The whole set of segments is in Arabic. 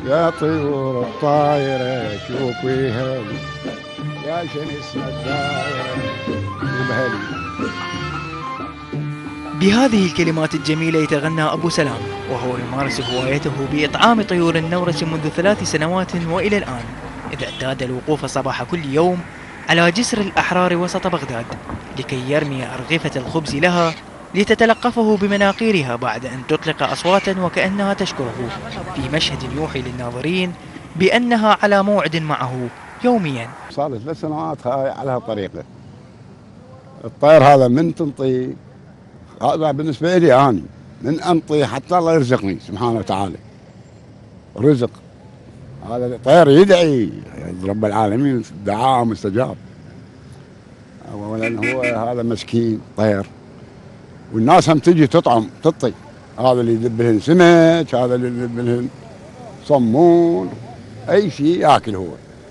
يا طيور الطايرة شوفيها يا شمس الدايرة وبهلي. بهذه الكلمات الجميلة يتغنى أبو سلام وهو يمارس هوايته بإطعام طيور النورس منذ 3 سنوات وإلى الآن، إذ اعتاد الوقوف صباح كل يوم على جسر الأحرار وسط بغداد لكي يرمي أرغفة الخبز لها لتتلقفه بمناقيرها بعد أن تطلق أصواتا وكأنها تشكره، في مشهد يوحي للناظرين بأنها على موعد معه يوميا. صار لي 3 سنوات هاي على هالطريقة. الطير هذا من تنطي، هذا بالنسبة لي أنا من أنطي حتى الله يرزقني سبحانه وتعالى. رزق هذا الطير يدعي رب العالمين، دعاء مستجاب. أولا هو هذا مسكين طير، والناس هم تجي تطعم تطي، هذا اللي يذب لهن سمك، هذا اللي يذب لهن صمون، أي شيء ياكل هو.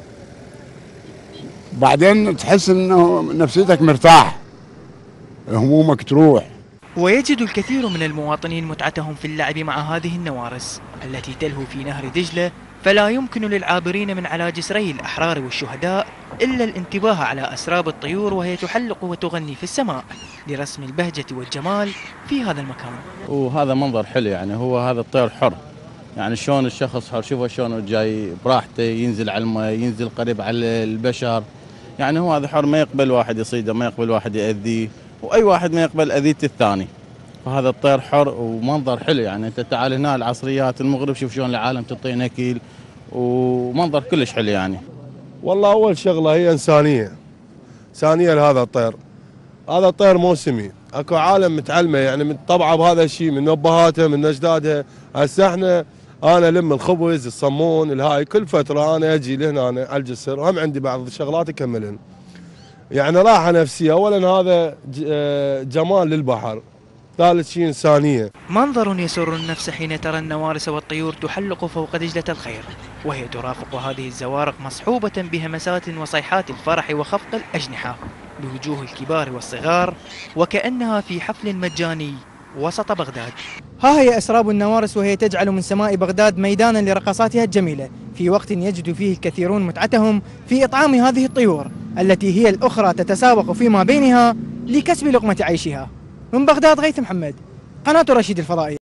بعدين تحس إنه نفسيتك مرتاح، همومك تروح. ويجد الكثير من المواطنين متعتهم في اللعب مع هذه النوارس التي تلهو في نهر دجلة، فلا يمكن للعابرين من على جسري الأحرار والشهداء إلا الانتباه على أسراب الطيور وهي تحلق وتغني في السماء لرسم البهجة والجمال في هذا المكان. وهذا منظر حلو، يعني هو هذا الطير حر، يعني شلون الشخص حر، شوفه شلون جاي براحته، ينزل على الماء، ينزل قريب على البشر، يعني هو هذا حر، ما يقبل واحد يصيده، ما يقبل واحد يأذيه، وأي واحد ما يقبل أذية الثاني. فهذا الطير حر ومنظر حلو، يعني أنت تعال هنا العصريات المغرب شوف شلون العالم تعطي نكيل ومنظر كلش حلو يعني. والله أول شغلة هي إنسانية لهذا الطير. هذا الطير موسمي، اكو عالم متعلمه يعني متطبعه بهذا الشيء من ابهاتها من اجدادها. هسه انا لم الخبز الصمون الهاي كل فتره انا اجي لهنا أنا على الجسر، وهم عندي بعض الشغلات اكملهن. يعني راحه نفسيه، اولا هذا جمال للبحر، ثالث شيء انسانيه. منظر يسر النفس حين ترى النوارس والطيور تحلق فوق دجلة الخير، وهي ترافق هذه الزوارق مصحوبة بهمسات وصيحات الفرح وخفق الأجنحة بوجوه الكبار والصغار، وكأنها في حفل مجاني وسط بغداد. ها هي أسراب النوارس وهي تجعل من سماء بغداد ميدانا لرقصاتها الجميلة، في وقت يجد فيه الكثيرون متعتهم في إطعام هذه الطيور التي هي الأخرى تتسابق فيما بينها لكسب لقمة عيشها. من بغداد غيث محمد، قناة رشيد الفضائية.